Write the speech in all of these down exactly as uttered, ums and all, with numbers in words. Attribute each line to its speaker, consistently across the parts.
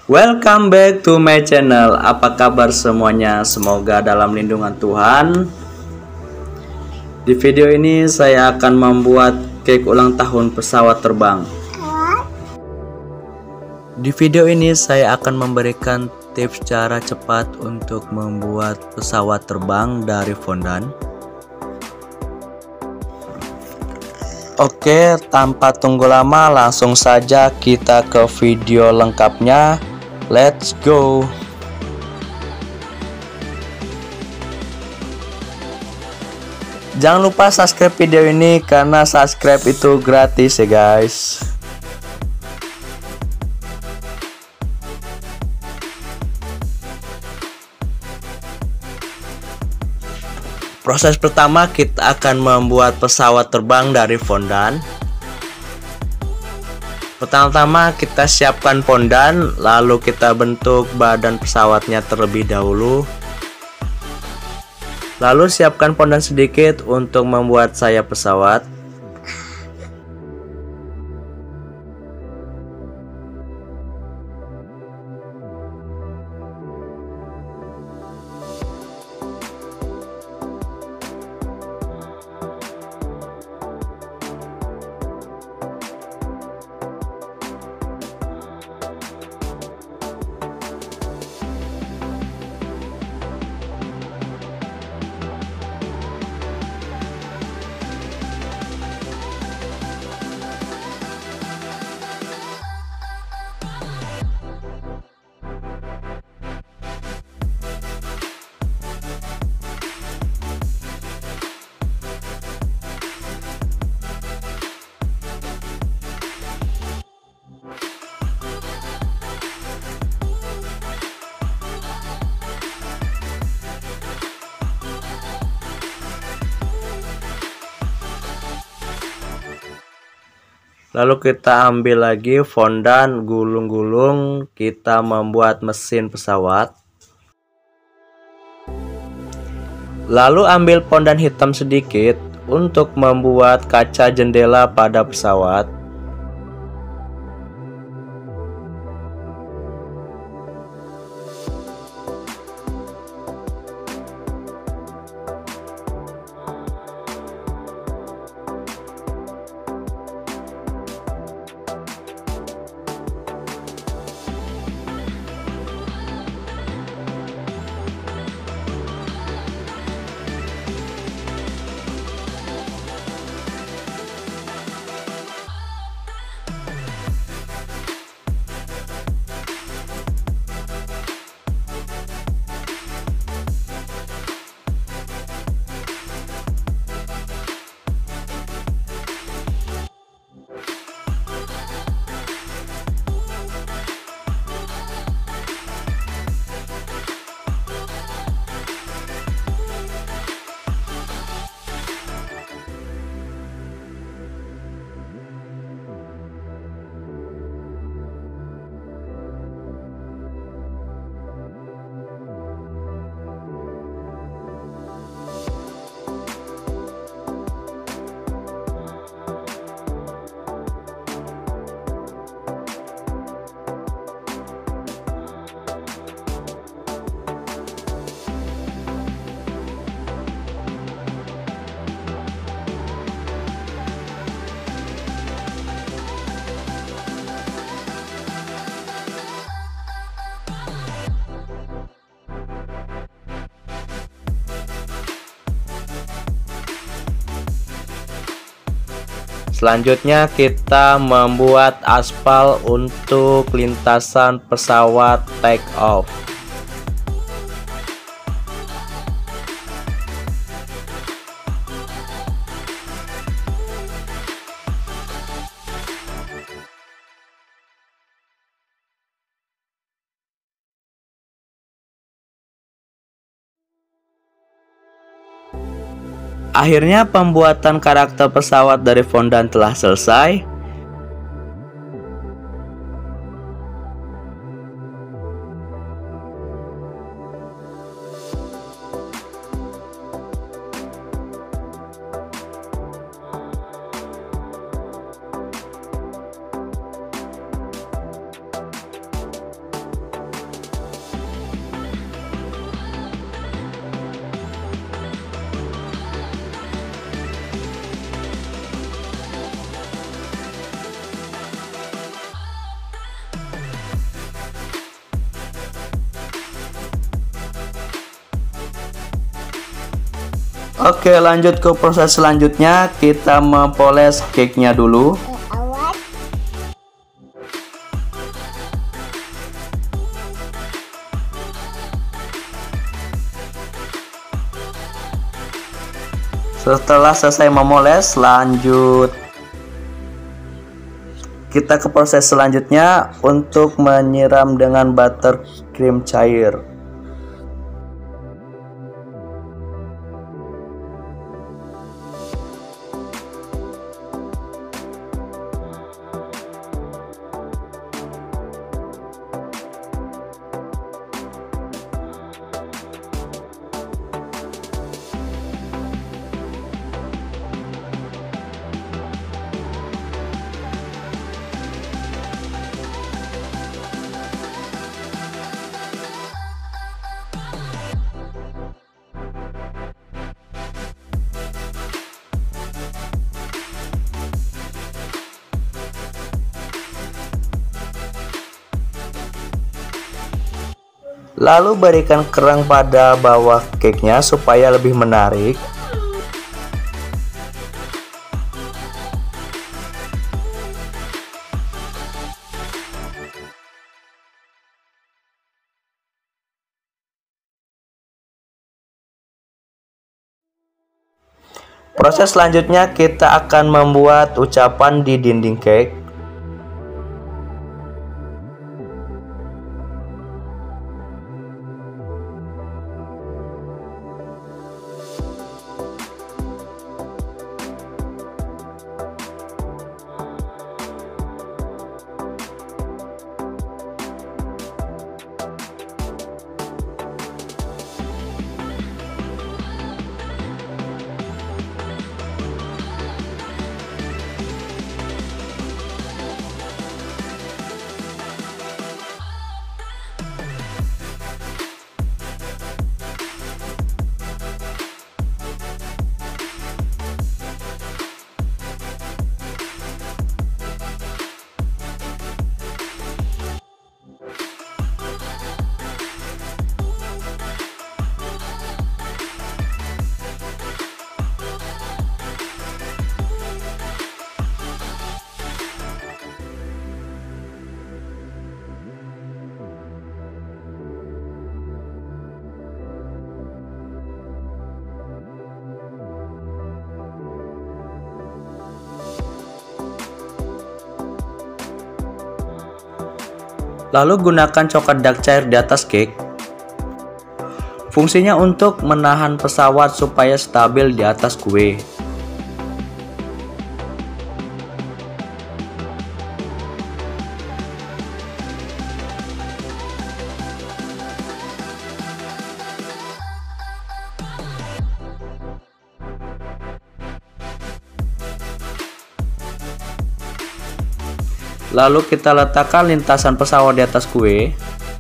Speaker 1: Welcome back to my channel. Apa kabar semuanya? Semoga dalam lindungan Tuhan. Di video ini saya akan membuat cake ulang tahun pesawat terbang. Di video ini saya akan memberikan tips cara cepat untuk membuat pesawat terbang dari fondan. Oke, tanpa tunggu lama langsung saja kita ke video lengkapnya. Let's go. Jangan lupa subscribe video ini karena subscribe itu gratis ya guys. Proses pertama, kita akan membuat pesawat terbang dari fondan. Pertama-tama kita siapkan fondan, lalu kita bentuk badan pesawatnya terlebih dahulu. Lalu siapkan fondan sedikit untuk membuat sayap pesawat. Lalu kita ambil lagi fondan, gulung-gulung, kita membuat mesin pesawat. Lalu ambil fondan hitam sedikit untuk membuat kaca jendela pada pesawat. Selanjutnya kita membuat aspal untuk lintasan pesawat take off. Akhirnya pembuatan karakter pesawat dari fondan telah selesai. Oke, lanjut ke proses selanjutnya. Kita mempoles cake-nya dulu. Setelah selesai memoles, lanjut kita ke proses selanjutnya untuk menyiram dengan buttercream cair. Lalu berikan kerang pada bawah cake-nya supaya lebih menarik. Proses selanjutnya kita akan membuat ucapan di dinding cake. Lalu gunakan coklat dark cair di atas cake. Fungsinya untuk menahan pesawat supaya stabil di atas kue. Lalu kita letakkan lintasan pesawat di atas kue.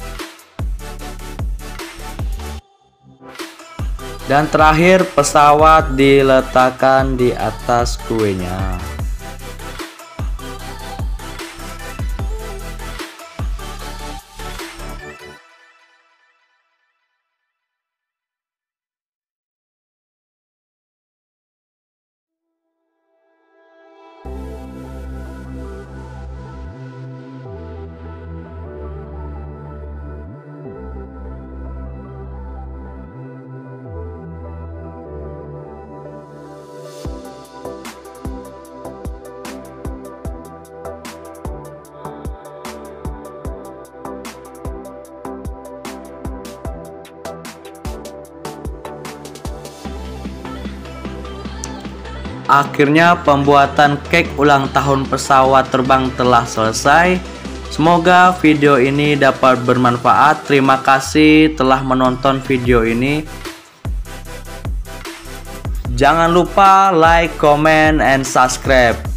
Speaker 1: Dan terakhir pesawat diletakkan di atas kuenya. Akhirnya pembuatan cake ulang tahun pesawat terbang telah selesai. Semoga video ini dapat bermanfaat. Terima kasih telah menonton video ini. Jangan lupa like, comment, and subscribe.